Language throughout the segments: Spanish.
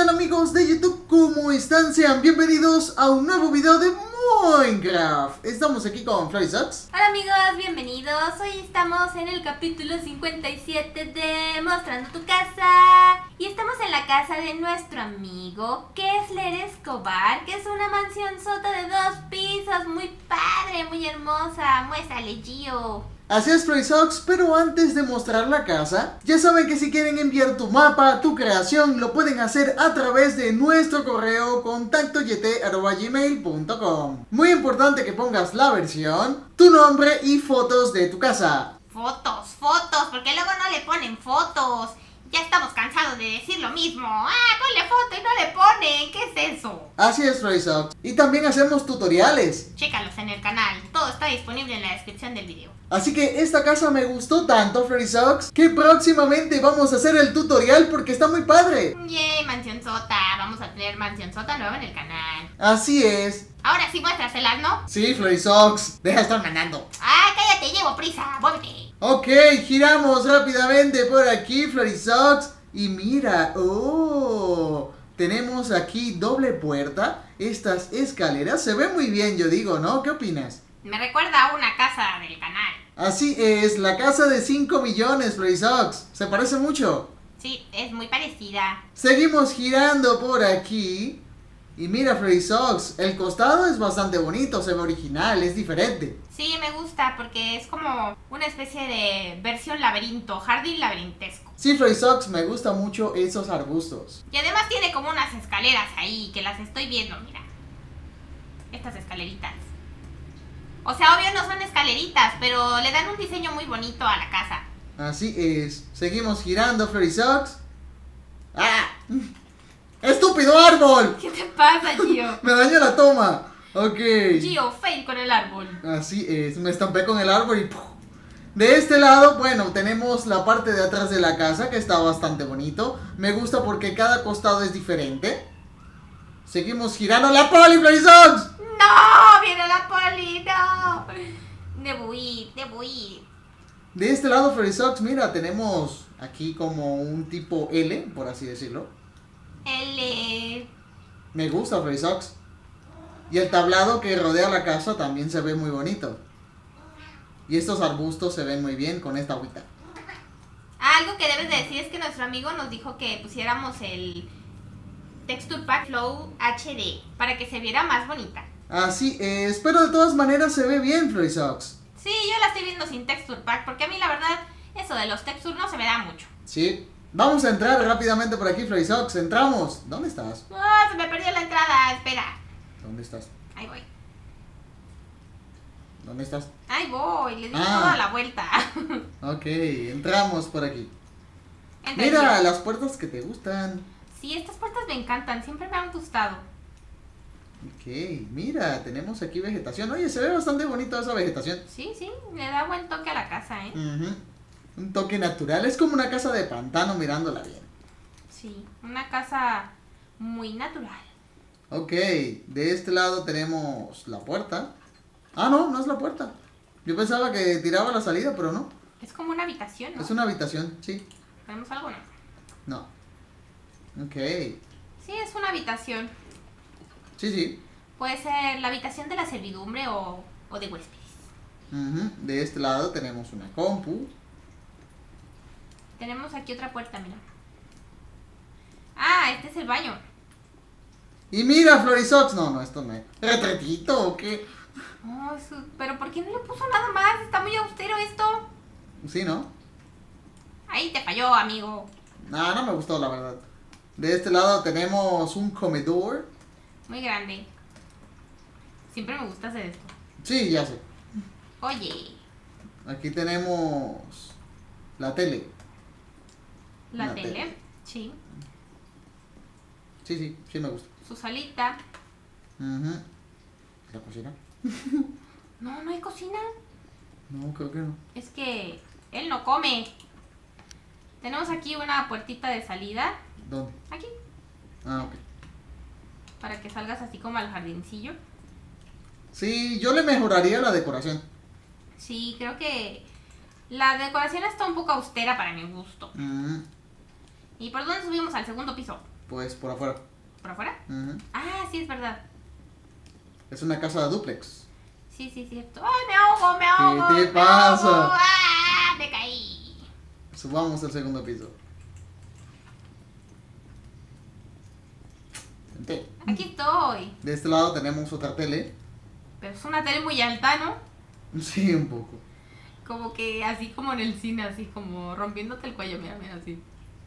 tal amigos de YouTube? ¿Cómo están? Sean bienvenidos a un nuevo video de Minecraft. Estamos aquí con Florisox. Hola amigos, bienvenidos. Hoy estamos en el capítulo 57 de Mostrando tu Casa. Y estamos en la casa de nuestro amigo Kessler Escobar, que es una mansión sota de 2 pisos. Muy padre, muy hermosa. Muéstrale, Gio. Así es, Florisox, pero antes de mostrar la casa, ya saben que si quieren enviar tu mapa, tu creación, lo pueden hacer a través de nuestro correo contactoyt@gmail.com. Muy importante que pongas la versión, tu nombre y fotos de tu casa. Fotos, porque luego no le ponen fotos. Ya estamos cansados de decir lo mismo. Ponle foto y no le ponen. ¿Qué es eso? Así es, Florisox. Y también hacemos tutoriales. Chécalos en el canal. Todo está disponible en la descripción del video. Así que esta casa me gustó tanto, Florisox, que próximamente vamos a hacer el tutorial porque está muy padre. Yay, mansión sota. Vamos a tener mansión sota nueva en el canal. Así es. Ahora sí muéstraselas, ¿no? Sí, Florisox. Deja de estar mandando. Cállate, llevo prisa. Muévete. Ok, giramos rápidamente por aquí, Florisox. Y mira, tenemos aquí doble puerta. Estas escaleras se ven muy bien, yo digo, ¿no? ¿Qué opinas? Me recuerda a una casa del canal. Así es, la casa de 5 millones, Florisox. ¿Se parece mucho? Sí, es muy parecida. Seguimos girando por aquí. Y mira, Florisox, el costado es bastante bonito, se ve original, es diferente. Sí, me gusta porque es como una especie de versión laberinto, jardín laberintesco. Sí, Florisox, me gustan mucho esos arbustos. Y además tiene como unas escaleras ahí que las estoy viendo, mira. Estas escaleritas. O sea, obvio no son escaleritas, pero le dan un diseño muy bonito a la casa. Así es. Seguimos girando, Florisox. ¡Ah! ¡Estúpido árbol! ¿Qué te pasa, Gio? Me dañó la toma. Ok. Gio, fail con el árbol. Así es. Me estampé con el árbol y ¡puf! De este lado, bueno, tenemos la parte de atrás de la casa que está bastante bonito. Me gusta porque cada costado es diferente. Seguimos girando la poli, Florisox. ¡No! ¡Viene la poli! ¡No! Debo ir. De este lado, Florisox, mira, tenemos aquí como un tipo L, por así decirlo. Me gusta, Florisox. Y el tablado que rodea la casa también se ve muy bonito. Y estos arbustos se ven muy bien con esta agüita. Algo que debes de decir es que nuestro amigo nos dijo que pusiéramos el Texture Pack Flow HD para que se viera más bonita. Así es, pero de todas maneras se ve bien, Florisox. Sí, yo la estoy viendo sin Texture Pack porque a mí la verdad eso de los textures no se me da mucho. Sí. Vamos a entrar rápidamente por aquí, Florisox. Entramos. ¿Dónde estás? Se me perdió la entrada, espera. ¿Dónde estás? Ahí voy. ¿Dónde estás? Ahí voy, le di toda la vuelta. Ok, entramos por aquí. Entra, Mira, Gio. las puertas que te gustan. Sí, estas puertas me encantan, siempre me han gustado. Ok, mira, tenemos aquí vegetación. Oye, se ve bastante bonito esa vegetación. Sí, le da buen toque a la casa, ¿eh? Ujú. Un toque natural. Es como una casa de pantano mirándola bien. Sí, una casa muy natural. Ok, de este lado tenemos la puerta. Ah, no, no es la puerta. Yo pensaba que tiraba la salida, pero no. Es como una habitación, ¿no? Es una habitación, sí. ¿Tenemos algo, no? No. Ok. Sí, es una habitación. Sí. Puede ser la habitación de la servidumbre o de huéspedes. Ujú. De este lado tenemos una compu. Tenemos aquí otra puerta, mira. Este es el baño. Y mira, Florisox. No, esto no es. ¿Retratito o qué? Pero ¿por qué no le puso nada más? Está muy austero esto. Sí, ¿no? Ahí te falló, amigo. No me gustó, la verdad. De este lado tenemos un comedor. Muy grande. Siempre me gusta hacer esto. Sí, ya sé. Oye, Aquí tenemos la tele. la tele. Sí. Sí, me gusta. Su salita. Ujú. ¿La cocina? No hay cocina. No, creo que no. Es que él no come. Tenemos aquí una puertita de salida. ¿Dónde? Aquí. Ah, ok. Para que salgas así como al jardincillo. Sí, yo le mejoraría la decoración. Sí, creo que la decoración está un poco austera para mi gusto. Ujú. ¿Y por dónde subimos al segundo piso? pues por afuera. ¿Por afuera? Ujú. Ah, sí, es verdad. Es una casa de dúplex. Sí, sí, cierto. ¡Ay, me ahogo, me ahogo! ¿Qué te me pasa? ahogo! ¡Ah, me caí! Subamos al segundo piso. Vente. Aquí estoy. De este lado tenemos otra tele. Pero es una tele muy alta, ¿no? Sí, un poco. Como que así como en el cine, así como rompiéndote el cuello, mira, mira, así.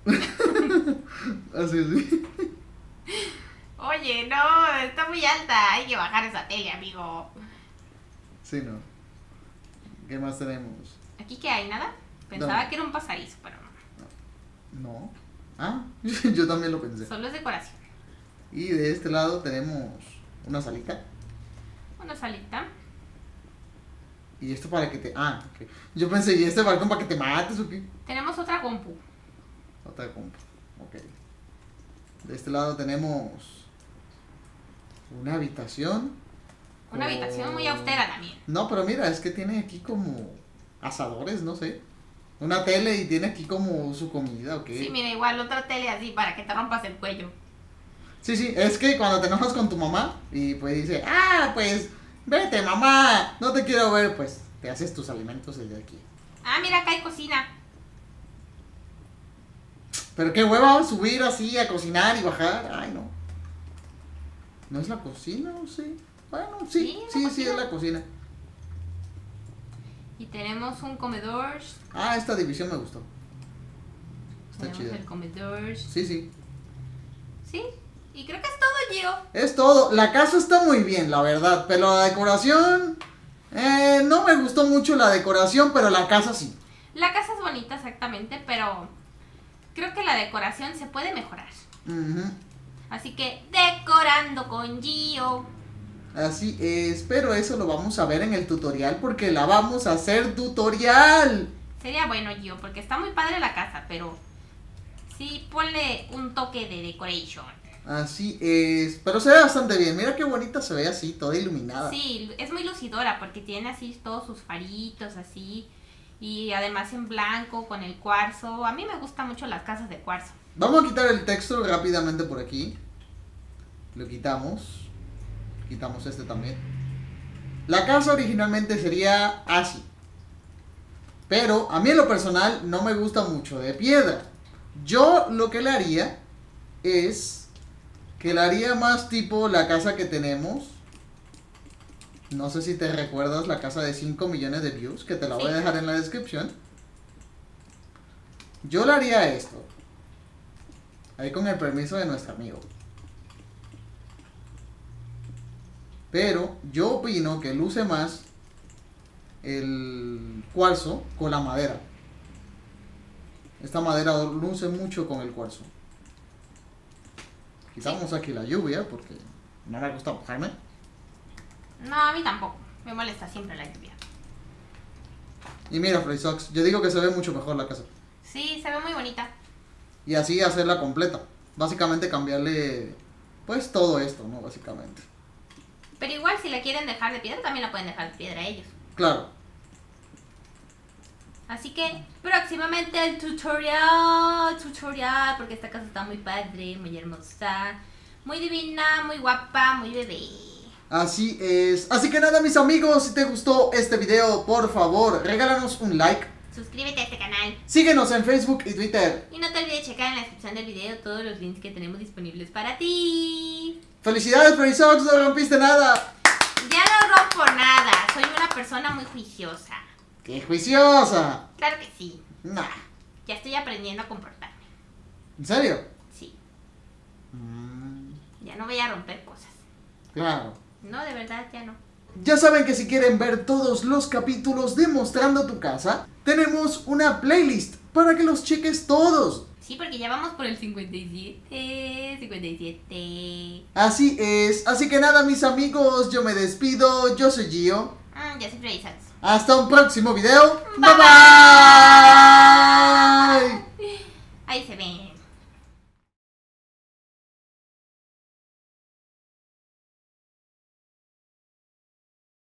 Así, sí. Oye, no, está muy alta. Hay que bajar esa tele, amigo. Sí, no. ¿Qué más tenemos? ¿Aquí qué hay? ¿Nada? Pensaba ¿Dónde? que era un pasadizo, pero no. No. Ah, yo también lo pensé. Solo es decoración. Y de este lado tenemos una salita. Una salita. Y esto para que te... Ah, ok. Yo pensé, ¿y este balcón para que te mates o qué? Tenemos otra compu. Otra compa. Ok. De este lado tenemos una habitación. Una habitación muy austera también. No, pero mira, es que tiene aquí como asadores, no sé. Una tele y tiene aquí como su comida, ¿ok? Sí, mira, igual otra tele así para que te rompas el cuello. Sí, sí, es que cuando te enojas con tu mamá y pues dice, ah, pues vete mamá, no te quiero ver, pues te haces tus alimentos desde aquí. Ah, mira, acá hay cocina. Pero qué hueva subir así a cocinar y bajar, ay no. ¿No es la cocina o sí? Bueno, sí, Sí, sí, es la cocina. Y tenemos un comedor. Ah, esta división me gustó. Está Tenemos chida. el comedor. Sí, sí. Sí, y creo que es todo, Gio. Es todo. La casa está muy bien, la verdad. Pero la decoración... no me gustó mucho la decoración, pero la casa sí. La casa es bonita, exactamente, pero creo que la decoración se puede mejorar. Ujú. Así que, decorando con Gio. Así es, pero eso lo vamos a ver en el tutorial porque la vamos a hacer tutorial. Sería bueno, Gio, porque está muy padre la casa, pero sí ponle un toque de decoration. Así es, pero se ve bastante bien. Mira qué bonita se ve así, toda iluminada. Sí, es muy lucidora porque tiene así todos sus faritos así. Y además en blanco con el cuarzo. A mí me gustan mucho las casas de cuarzo. Vamos a quitar el texto rápidamente por aquí. Lo quitamos. Quitamos este también. La casa originalmente sería así. Pero a mí en lo personal no me gusta mucho de piedra. Yo lo que le haría es que la haría más tipo la casa que tenemos. No sé si te recuerdas la casa de 5 millones de views, que te la voy a Sí. dejar en la descripción. Yo le haría esto. Ahí con el permiso de nuestro amigo. Pero yo opino que luce más el cuarzo con la madera. Esta madera luce mucho con el cuarzo. Quitamos aquí la lluvia porque no me gusta mojarme. No, a mí tampoco. Me molesta siempre la lluvia. Y mira, Frey Sox, yo digo que se ve mucho mejor la casa. Sí, se ve muy bonita. Y así hacerla completa. Básicamente cambiarle, pues todo esto, ¿no? Básicamente. Pero igual si la quieren dejar de piedra, también la pueden dejar de piedra ellos. Claro. Así que próximamente el tutorial, porque esta casa está muy padre, muy hermosa, muy divina, muy guapa, muy bebé. Así es. Así que nada, mis amigos, si te gustó este video, por favor, regálanos un like. Suscríbete a este canal. Síguenos en Facebook y Twitter. Y no te olvides checar en la descripción del video todos los links que tenemos disponibles para ti. Felicidades, Frey Sox, no rompiste nada. Ya no rompo nada, soy una persona muy juiciosa. ¡Qué juiciosa! Claro que sí, Nah. ya estoy aprendiendo a comportarme. ¿En serio? Sí, ya no voy a romper cosas. Claro. No, de verdad, ya no. Ya saben que si quieren ver todos los capítulos de Mostrando tu Casa, tenemos una playlist para que los cheques todos. Sí, porque ya vamos por el 57. Así es. Así que nada, mis amigos, yo me despido. Yo soy Gio. Ya siempre avisas. Hasta un próximo video. Bye, Bye bye. Ahí se ven.